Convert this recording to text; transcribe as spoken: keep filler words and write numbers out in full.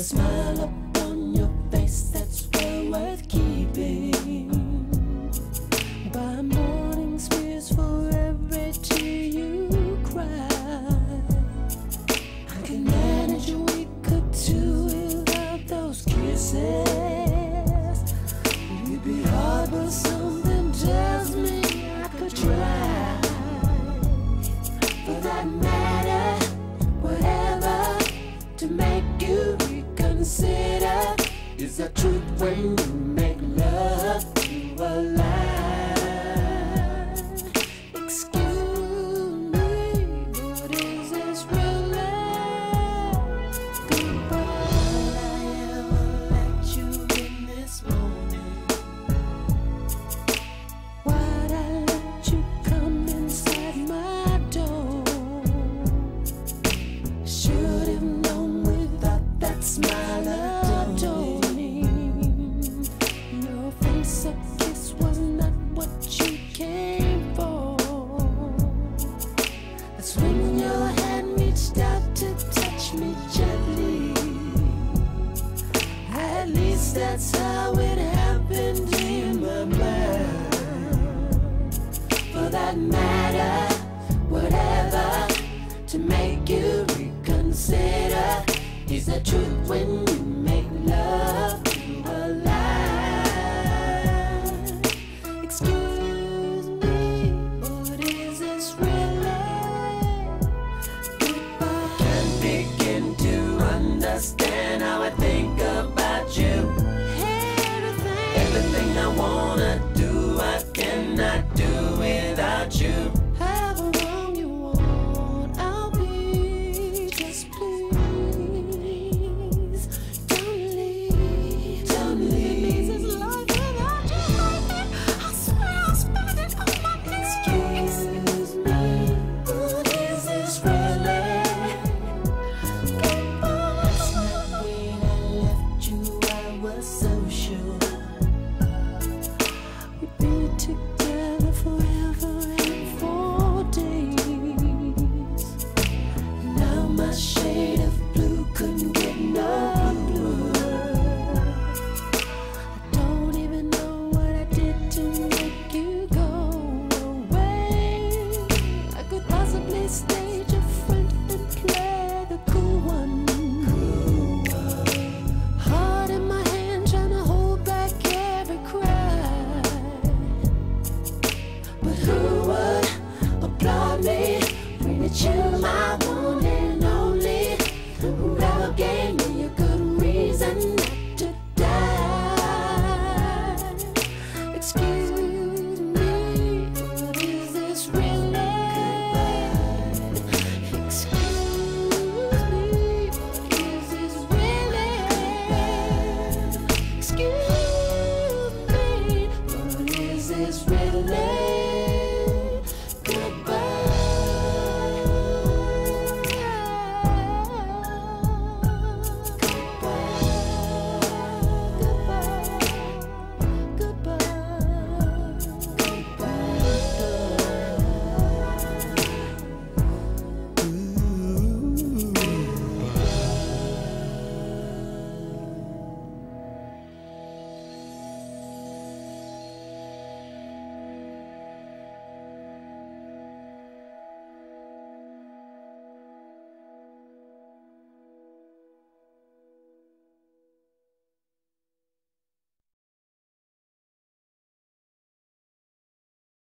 smile upon your face that's well worth keeping. By morning smears for every tear you cry. I can manage a week or two without those kisses. You'd be hard, but something tells me I could try. For that matter, whatever, to make you reconsider. Is that truth when you make love to a lie? Excuse me, but is this real love? Goodbye. Will I ever let you in this moment? Why'd I let you come inside my door? Should have known without that smile adorning. Your face, a kiss was not what you came for. That's when your hand reached out to touch me gently. At least that's how it happened in my mind. For that matter, whatever, to make you reconsider. Is the truth when you make love